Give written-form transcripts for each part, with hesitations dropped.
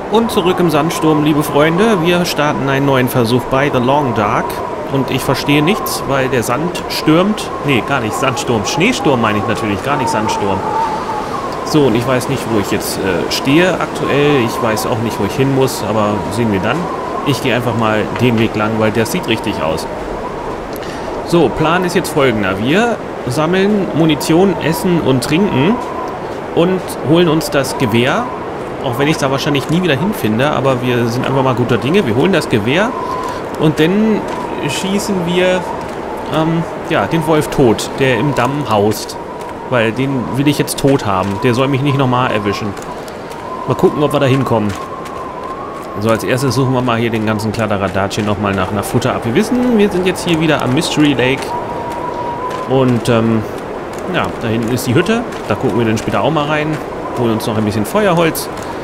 Und zurück im Sandsturm, liebe Freunde. Wir starten einen neuen Versuch bei The Long Dark. Und ich verstehe nichts, weil der Sand stürmt. Nee, gar nicht Sandsturm. Schneesturm meine ich natürlich, gar nicht Sandsturm. So, und ich weiß nicht, wo ich jetzt stehe aktuell. Ich weiß auch nicht, wo ich hin muss, aber sehen wir dann. Ich gehe einfach mal den Weg lang, weil der sieht richtig aus. So, Plan ist jetzt folgender. Wir sammeln Munition, Essen und Trinken und holen uns das Gewehr. Auch wenn ich da wahrscheinlich nie wieder hinfinde, aber wir sind einfach mal guter Dinge. Wir holen das Gewehr und dann schießen wir ja, den Wolf tot, der im Damm haust. Weil den will ich jetzt tot haben. Der soll mich nicht nochmal erwischen. Mal gucken, ob wir da hinkommen. So, als erstes suchen wir mal hier den ganzen Kladderadatsch nochmal nach Futter ab. Wir wissen, wir sind jetzt hier wieder am Mystery Lake. Und ja, da hinten ist die Hütte. Da gucken wir dann später auch mal rein. Holen uns noch ein bisschen Feuerholz.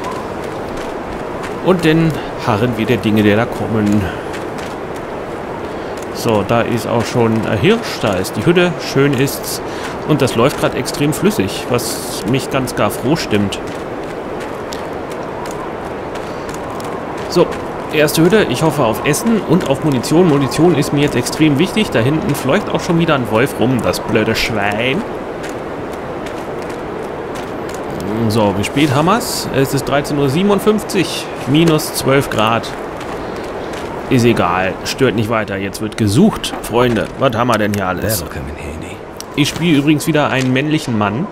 Und dann harren wir der Dinge, die da kommen. So, da ist auch schon ein Hirsch. Da ist die Hütte. Schön ist's. Und das läuft gerade extrem flüssig, was mich ganz gar froh stimmt. So, erste Hütte. Ich hoffe auf Essen und auf Munition. Munition ist mir jetzt extrem wichtig. Da hinten fleucht auch schon wieder ein Wolf rum. Das blöde Schwein. So, wie spät haben wir es? Es ist 13:57 Uhr. Minus 12 Grad. Ist egal. Stört nicht weiter. Jetzt wird gesucht. Freunde, was haben wir denn hier alles? Ich spiele übrigens wieder einen männlichen Mann.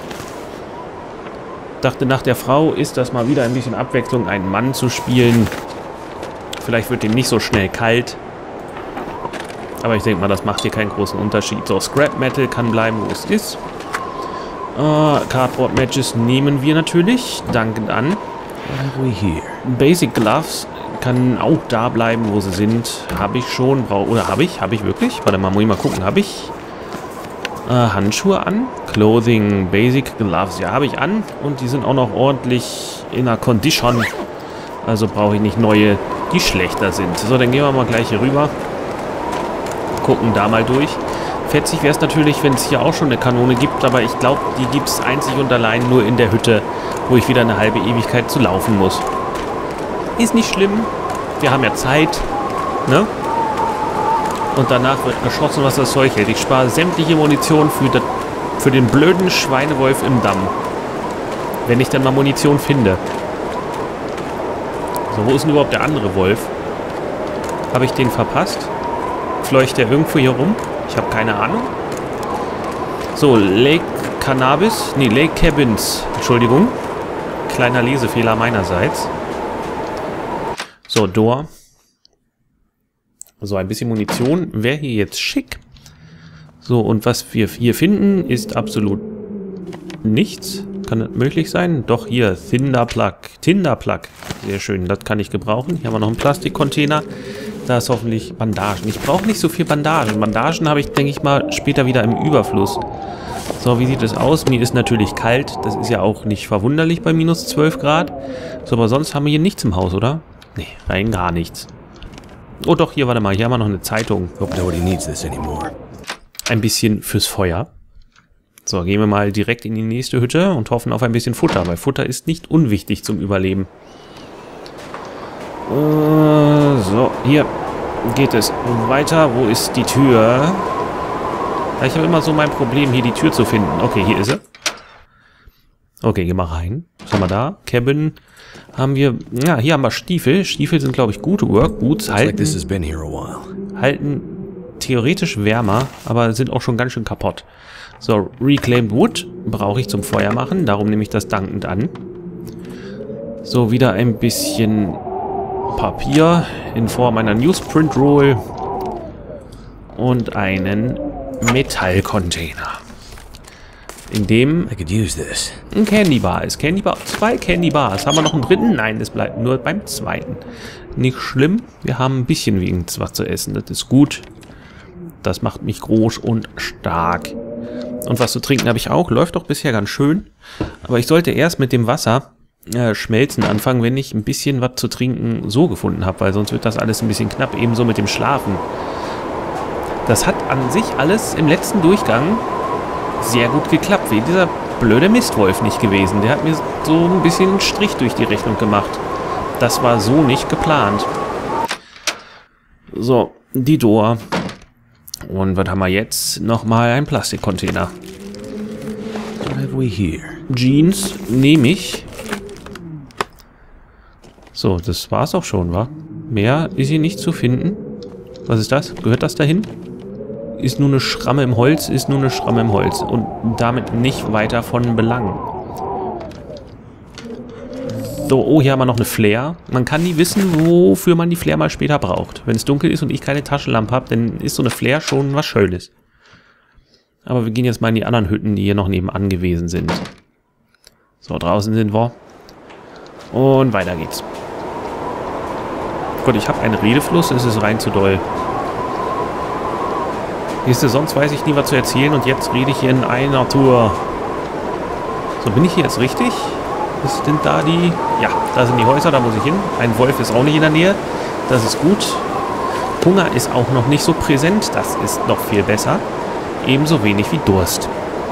Dachte, nach der Frau ist das mal wieder ein bisschen Abwechslung, einen Mann zu spielen. Vielleicht wird dem nicht so schnell kalt. Aber ich denke mal, das macht hier keinen großen Unterschied. So, Scrap Metal kann bleiben, wo es ist. Cardboard Matches nehmen wir natürlich. Dankend an. Basic Gloves kann auch da bleiben, wo sie sind. Habe ich schon. Oder habe ich? Habe ich wirklich? Warte mal, muss ich mal gucken. Habe ich Handschuhe an? Clothing, Basic Gloves. Ja, habe ich an. Und die sind auch noch ordentlich in der Condition. Also brauche ich nicht neue, die schlechter sind. So, dann gehen wir mal gleich hier rüber. Gucken da mal durch. Fetzig wäre es natürlich, wenn es hier auch schon eine Kanone gibt, aber ich glaube, die gibt es einzig und allein nur in der Hütte, wo ich wieder eine halbe Ewigkeit zu laufen muss. Ist nicht schlimm. Wir haben ja Zeit, ne? Und danach wird geschossen, was das Zeug hält. Ich spare sämtliche Munition für den blöden Schweinewolf im Damm. Wenn ich dann mal Munition finde. So, wo ist denn überhaupt der andere Wolf? Habe ich den verpasst? Fleucht der irgendwo hier rum? Ich habe keine Ahnung. So, Lake Cannabis. Nee, Lake Cabins. Entschuldigung. Kleiner Lesefehler meinerseits. So, Door. So, ein bisschen Munition wäre hier jetzt schick. So, und was wir hier finden, ist absolut nichts. Kann das möglich sein? Doch, hier, Tinderplug. Sehr schön, das kann ich gebrauchen. Hier haben wir noch einen Plastikcontainer. Da ist hoffentlich Bandagen. Ich brauche nicht so viel Bandagen. Bandagen habe ich, denke ich mal, später wieder im Überfluss. So, wie sieht es aus? Mir ist natürlich kalt. Das ist ja auch nicht verwunderlich bei minus 12 Grad. So, aber sonst haben wir hier nichts im Haus, oder? Nee, rein gar nichts. Oh doch, hier, warte mal. Hier haben wir noch eine Zeitung. Ein bisschen fürs Feuer. So, gehen wir mal direkt in die nächste Hütte und hoffen auf ein bisschen Futter, weil Futter ist nicht unwichtig zum Überleben. So, hier geht es weiter. Wo ist die Tür? Ja, ich habe immer so mein Problem, hier die Tür zu finden. Okay, hier ist sie. Okay, geh mal rein. Was haben wir da? Cabin haben wir... Ja, hier haben wir Stiefel. Stiefel sind, glaube ich, gute Workboots. Halten theoretisch wärmer, aber sind auch schon ganz schön kaputt. So, Reclaimed Wood brauche ich zum Feuer machen. Darum nehme ich das dankend an. So, wieder ein bisschen Papier in Form einer Newsprint Roll und einen Metallcontainer, in dem ein Candy Bar ist. Candy Bar, 2 Candy Bars. Haben wir noch einen dritten? Nein, es bleibt nur beim zweiten. Nicht schlimm. Wir haben ein bisschen wenigstens was zu essen. Das ist gut. Das macht mich groß und stark. Und was zu trinken habe ich auch. Läuft doch bisher ganz schön. Aber ich sollte erst mit dem Wasser schmelzen anfangen, wenn ich ein bisschen was zu trinken so gefunden habe, weil sonst wird das alles ein bisschen knapp, ebenso mit dem Schlafen. Das hat an sich alles im letzten Durchgang sehr gut geklappt. Wie dieser blöde Mistwolf nicht gewesen. Der hat mir so ein bisschen einen Strich durch die Rechnung gemacht. Das war so nicht geplant. So, die Door. Und was haben wir jetzt? Nochmal ein Plastikcontainer. What have we here? Jeans nehme ich. So, das war's auch schon, wa? Mehr ist hier nicht zu finden. Was ist das? Gehört das dahin? Ist nur eine Schramme im Holz, ist nur eine Schramme im Holz. Und damit nicht weiter von Belang. So, oh, hier haben wir noch eine Flare. Man kann nie wissen, wofür man die Flare mal später braucht. Wenn es dunkel ist und ich keine Taschenlampe habe, dann ist so eine Flare schon was Schönes. Aber wir gehen jetzt mal in die anderen Hütten, die hier noch nebenan gewesen sind. So, draußen sind wir. Und weiter geht's. Gott, ich habe einen Redefluss, es ist rein zu doll. Siehst du, sonst weiß ich nie, was zu erzählen und jetzt rede ich hier in einer Tour. So, bin ich hier jetzt richtig? Was sind da die... Ja, da sind die Häuser, da muss ich hin. Ein Wolf ist auch nicht in der Nähe. Das ist gut. Hunger ist auch noch nicht so präsent. Das ist noch viel besser. Ebenso wenig wie Durst.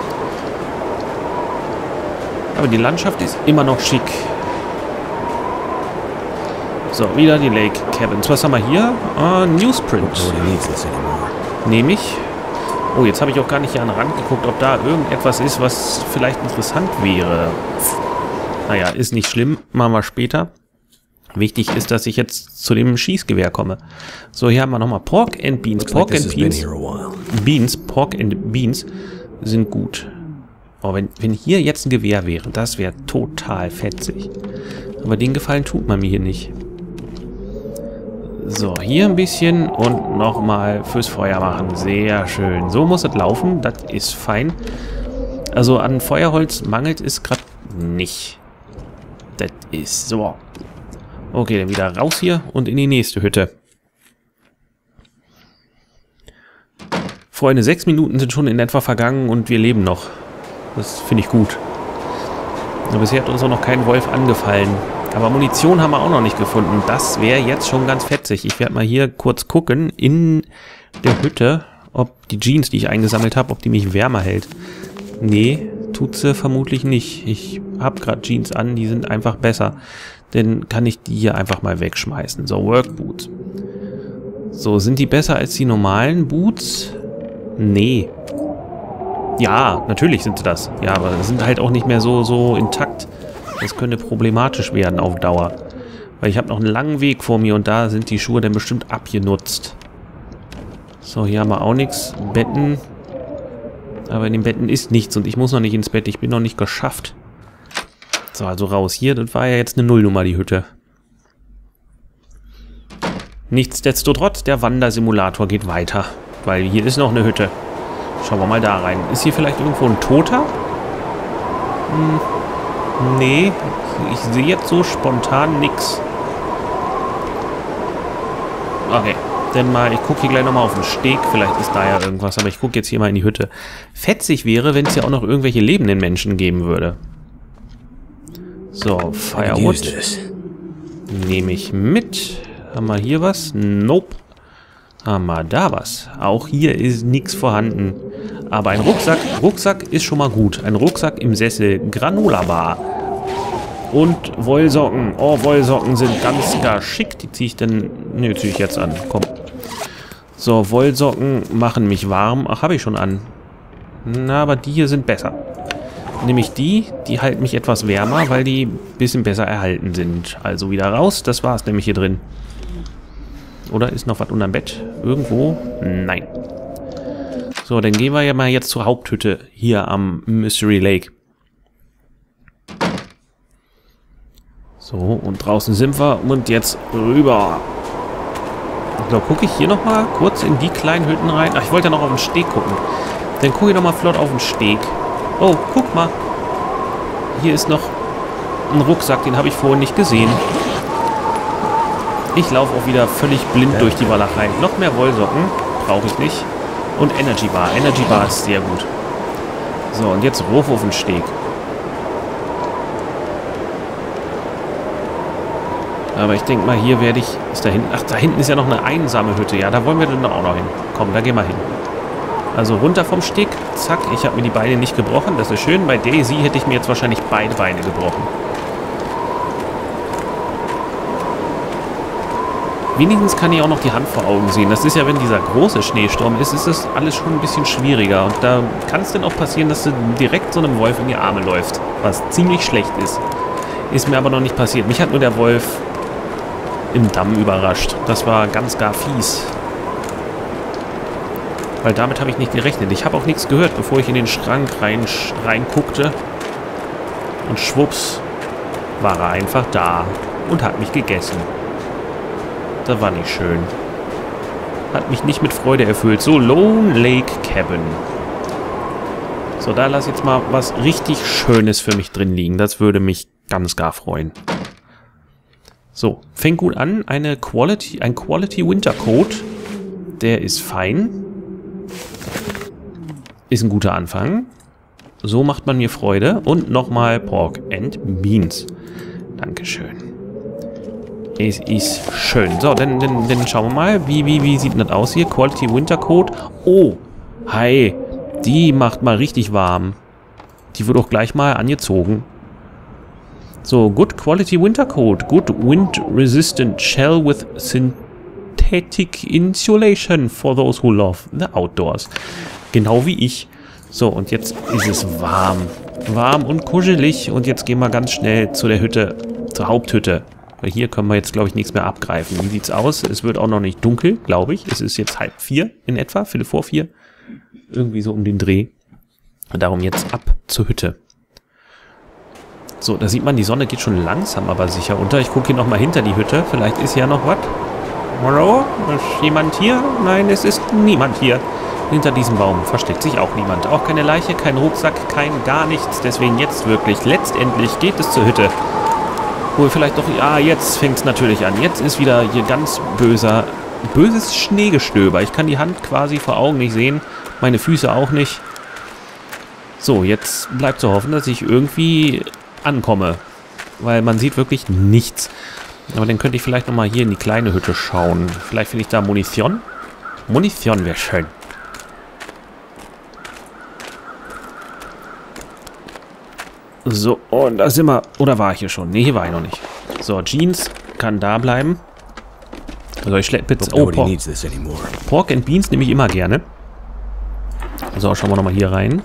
Aber die Landschaft ist immer noch schick. So, wieder die Lake Cabins. Was haben wir hier? Newsprint. Nehme ich. Oh, jetzt habe ich auch gar nicht hier an den Rand geguckt, ob da irgendetwas ist, was vielleicht interessant wäre. Naja, ist nicht schlimm. Machen wir später. Wichtig ist, dass ich jetzt zu dem Schießgewehr komme. So, hier haben wir nochmal Pork and Beans. Pork and Beans. Pork and Beans sind gut. Oh, wenn hier jetzt ein Gewehr wäre, das wäre total fetzig. Aber den Gefallen tut man mir hier nicht. So, hier ein bisschen und nochmal fürs Feuer machen. Sehr schön. So muss es laufen. Das ist fein. Also an Feuerholz mangelt es gerade nicht. Das ist so. Okay, dann wieder raus hier und in die nächste Hütte. Freunde, 6 Minuten sind schon in etwa vergangen und wir leben noch. Das finde ich gut. Aber bisher hat uns auch noch kein Wolf angefallen. Aber Munition haben wir auch noch nicht gefunden. Das wäre jetzt schon ganz fetzig. Ich werde mal hier kurz gucken in der Hütte, ob die Jeans, die ich eingesammelt habe, ob die mich wärmer hält. Nee, tut sie vermutlich nicht. Ich habe gerade Jeans an, die sind einfach besser. Dann kann ich die hier einfach mal wegschmeißen. So, Workboots. So, sind die besser als die normalen Boots? Nee. Ja, natürlich sind sie das. Ja, aber sind halt auch nicht mehr so intakt. Das könnte problematisch werden auf Dauer. Weil ich habe noch einen langen Weg vor mir und da sind die Schuhe dann bestimmt abgenutzt. So, hier haben wir auch nichts. Betten. Aber in den Betten ist nichts und ich muss noch nicht ins Bett. Ich bin noch nicht geschafft. So, also raus. Hier, das war ja jetzt eine Nullnummer, die Hütte. Nichtsdestotrotz, der Wandersimulator geht weiter. Weil hier ist noch eine Hütte. Schauen wir mal da rein. Ist hier vielleicht irgendwo ein Toter? Nee, ich sehe jetzt so spontan nichts. Okay, dann mal, ich gucke hier gleich nochmal auf den Steg. Vielleicht ist da ja irgendwas, aber ich gucke jetzt hier mal in die Hütte. Fetzig wäre, wenn es hier auch noch irgendwelche lebenden Menschen geben würde. So, Firewood. Nehme ich mit. Haben wir hier was? Nope. Haben wir da was? Auch hier ist nichts vorhanden. Aber ein Rucksack. Rucksack ist schon mal gut. Ein Rucksack im Sessel. Granola Bar. Und Wollsocken. Oh, Wollsocken sind ganz geschickt. Die ziehe ich dann... Ne, ziehe ich jetzt an. Komm. So, Wollsocken machen mich warm. Ach, habe ich schon an. Na, aber die hier sind besser. Nämlich die halten mich etwas wärmer, weil die ein bisschen besser erhalten sind. Also wieder raus. Das war es nämlich hier drin. Oder ist noch was unterm Bett? Irgendwo? Nein. So, dann gehen wir ja mal jetzt zur Haupthütte hier am Mystery Lake. So, und draußen sind wir und jetzt rüber. So, gucke ich hier nochmal kurz in die kleinen Hütten rein. Ach, ich wollte ja noch auf den Steg gucken. Dann gucke ich nochmal flott auf den Steg. Oh, guck mal. Hier ist noch ein Rucksack, den habe ich vorhin nicht gesehen. Ich laufe auch wieder völlig blind durch die Walachei. Noch mehr Wollsocken brauche ich nicht. Und Energy Bar. Energy Bar ist sehr gut. So, und jetzt Ruf auf den Steg. Aber ich denke mal, hier werde ich... Ist da hinten... Ach, da hinten ist ja noch eine einsame Hütte. Ja, da wollen wir dann auch noch hin. Komm, da gehen wir hin. Also runter vom Steg. Zack, ich habe mir die Beine nicht gebrochen. Das ist schön. Bei Daisy hätte ich mir jetzt wahrscheinlich beide Beine gebrochen. Wenigstens kann ich auch noch die Hand vor Augen sehen. Das ist ja, wenn dieser große Schneesturm ist, ist das alles schon ein bisschen schwieriger. Und da kann es dann auch passieren, dass du direkt so einem Wolf in die Arme läufst. Was ziemlich schlecht ist. Ist mir aber noch nicht passiert. Mich hat nur der Wolf im Damm überrascht. Das war ganz gar fies. Weil damit habe ich nicht gerechnet. Ich habe auch nichts gehört, bevor ich in den Schrank reinguckte. Und schwupps war er einfach da und hat mich gegessen. Das war nicht schön. Hat mich nicht mit Freude erfüllt. So, Lone Lake Cabin. So, da lass jetzt mal was richtig Schönes für mich drin liegen. Das würde mich ganz gar freuen. So, fängt gut an. Ein Quality Winter Coat. Der ist fein. Ist ein guter Anfang. So macht man mir Freude. Und nochmal Pork and Beans. Dankeschön. Es ist schön. So, dann schauen wir mal. Wie sieht denn das aus hier? Quality Winter Coat. Oh, hi. Die macht mal richtig warm. Die wird auch gleich mal angezogen. So, Good Quality Winter Coat. Good Wind Resistant Shell with Synthetic Insulation for those who love the outdoors. Genau wie ich. So, und jetzt ist es warm. Warm und kuschelig. Und jetzt gehen wir ganz schnell zu der Hütte, zur Haupthütte. Weil hier können wir jetzt, glaube ich, nichts mehr abgreifen. Wie sieht's aus? Es wird auch noch nicht dunkel, glaube ich. Es ist jetzt 3:30 in etwa, 3:45. Irgendwie so um den Dreh. Und darum jetzt ab zur Hütte. So, da sieht man, die Sonne geht schon langsam, aber sicher unter. Ich gucke hier nochmal hinter die Hütte. Vielleicht ist ja noch was. Hallo? Ist jemand hier? Nein, es ist niemand hier. Hinter diesem Baum versteckt sich auch niemand. Auch keine Leiche, kein Rucksack, kein gar nichts. Deswegen jetzt wirklich, letztendlich geht es zur Hütte. Wohl vielleicht doch, ja, jetzt fängt es natürlich an. Jetzt ist wieder hier ganz böses Schneegestöber. Ich kann die Hand quasi vor Augen nicht sehen. Meine Füße auch nicht. So, jetzt bleibt zu hoffen, dass ich irgendwie ankomme. Weil man sieht wirklich nichts. Aber dann könnte ich vielleicht nochmal hier in die kleine Hütte schauen. Vielleicht finde ich da Munition. Munition wäre schön. So, und da sind wir. Oder war ich hier schon? Ne, hier war ich noch nicht. So, Jeans kann da bleiben. Also ich schleppe jetzt. Oh, Pork and Beans nehme ich immer gerne. So, schauen wir nochmal hier rein.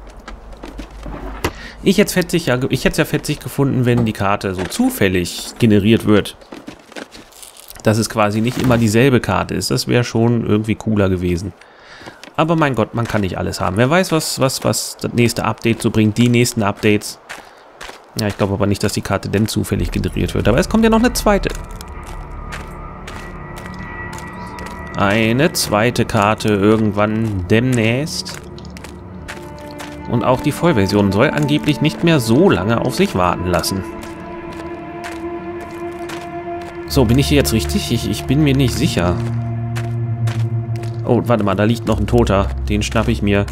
Ich hätte es ja fetzig gefunden, wenn die Karte so zufällig generiert wird. Dass es quasi nicht immer dieselbe Karte ist. Das wäre schon irgendwie cooler gewesen. Aber mein Gott, man kann nicht alles haben. Wer weiß, was das nächste Update so bringt. Die nächsten Updates. Ja, ich glaube aber nicht, dass die Karte denn zufällig generiert wird. Aber es kommt ja noch eine zweite. Eine zweite Karte irgendwann demnächst. Und auch die Vollversion soll angeblich nicht mehr so lange auf sich warten lassen. So, bin ich hier jetzt richtig? Ich bin mir nicht sicher. Oh, warte mal, da liegt noch ein Toter. Den schnappe ich mir.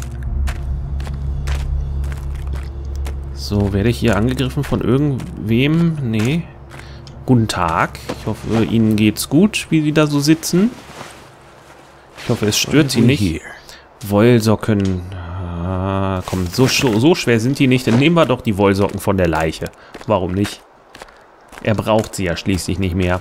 So, werde ich hier angegriffen von irgendwem? Nee. Guten Tag. Ich hoffe, Ihnen geht's gut, wie Sie da so sitzen. Ich hoffe, es stört Sie nicht. Wollsocken. Ah, komm, so schwer sind die nicht. Dann nehmen wir doch die Wollsocken von der Leiche. Warum nicht? Er braucht sie ja schließlich nicht mehr.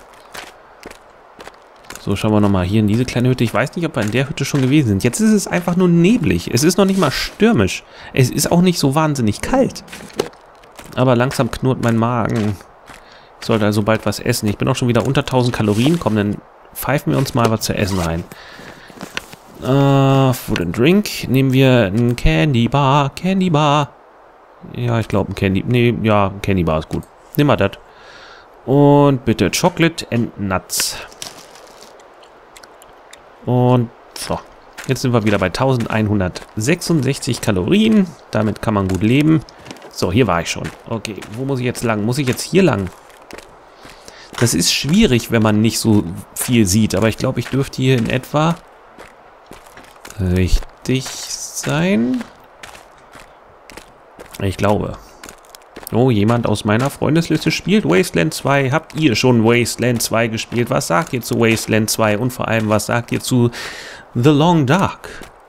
So, schauen wir nochmal hier in diese kleine Hütte. Ich weiß nicht, ob wir in der Hütte schon gewesen sind. Jetzt ist es einfach nur neblig. Es ist noch nicht mal stürmisch. Es ist auch nicht so wahnsinnig kalt. Aber langsam knurrt mein Magen. Ich sollte also bald was essen. Ich bin auch schon wieder unter 1000 Kalorien. Komm, dann pfeifen wir uns mal was zu essen rein. Food and Drink. Nehmen wir ein Candy Bar. Candy Bar. Ja, ich glaube ein Candy... Nee, ja, ein Candy Bar ist gut. Nehmen wir das. Und bitte Chocolate and Nuts. Und so. Jetzt sind wir wieder bei 1166 Kalorien. Damit kann man gut leben. So, hier war ich schon. Okay, wo muss ich jetzt lang? Muss ich jetzt hier lang? Das ist schwierig, wenn man nicht so viel sieht. Aber ich glaube, ich dürfte hier in etwa richtig sein. Ich glaube. Oh, jemand aus meiner Freundesliste spielt Wasteland 2. Habt ihr schon Wasteland 2 gespielt? Was sagt ihr zu Wasteland 2? Und vor allem, was sagt ihr zu The Long Dark?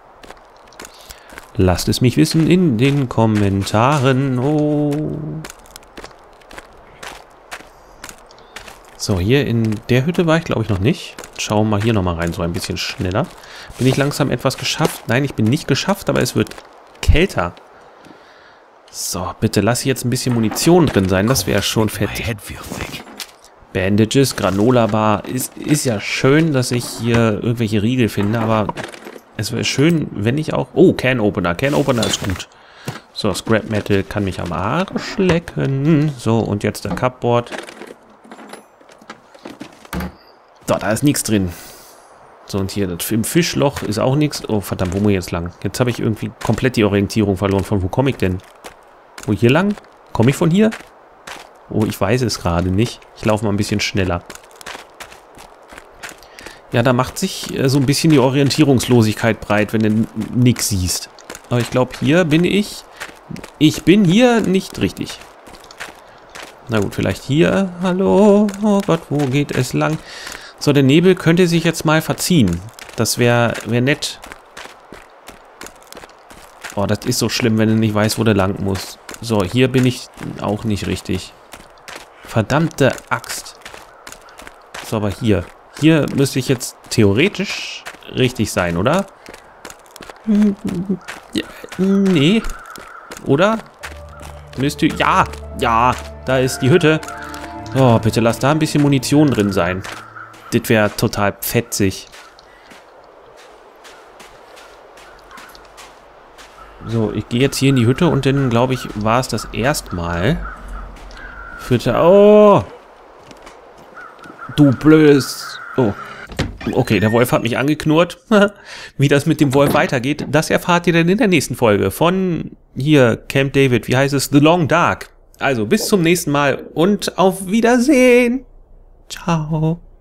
Lasst es mich wissen in den Kommentaren. Oh. So, hier in der Hütte war ich, glaube ich, noch nicht. Schauen wir mal hier nochmal rein, so ein bisschen schneller. Bin ich langsam etwas geschafft? Nein, ich bin nicht geschafft, aber es wird kälter. So, bitte lass hier jetzt ein bisschen Munition drin sein. Das wäre schon fett. Bandages, Granola Bar. Ist ja schön, dass ich hier irgendwelche Riegel finde, aber es wäre schön, wenn ich auch... Oh, Can Opener. Can Opener ist gut. So, Scrap Metal kann mich am Arsch lecken. So, und jetzt der Cupboard. So, da ist nichts drin. So, und hier im Fischloch ist auch nichts. Oh, verdammt, wo muss ich jetzt lang? Jetzt habe ich irgendwie komplett die Orientierung verloren. Von wo komme ich denn? Wo, hier lang? Komme ich von hier? Oh, ich weiß es gerade nicht. Ich laufe mal ein bisschen schneller. Ja, da macht sich so ein bisschen die Orientierungslosigkeit breit, wenn du nichts siehst. Aber ich glaube, hier bin ich... Ich bin hier nicht richtig. Na gut, vielleicht hier. Hallo? Oh Gott, wo geht es lang? So, der Nebel könnte sich jetzt mal verziehen. Das wäre nett. Oh, das ist so schlimm, wenn du nicht weißt, wo du lang musst. So, hier bin ich auch nicht richtig. Verdammte Axt. So, aber hier. Hier müsste ich jetzt theoretisch richtig sein, oder? Ja, nee. Oder? Müsste... Ja! Ja! Da ist die Hütte. Oh, bitte lass da ein bisschen Munition drin sein. Das wäre total fetzig. So, ich gehe jetzt hier in die Hütte und dann, glaube ich, war es das erstmal. Oh! Du blödes... Oh. Okay, der Wolf hat mich angeknurrt. Wie das mit dem Wolf weitergeht, das erfahrt ihr dann in der nächsten Folge von hier, Camp David. Wie heißt es? The Long Dark. Also, bis zum nächsten Mal und auf Wiedersehen. Ciao.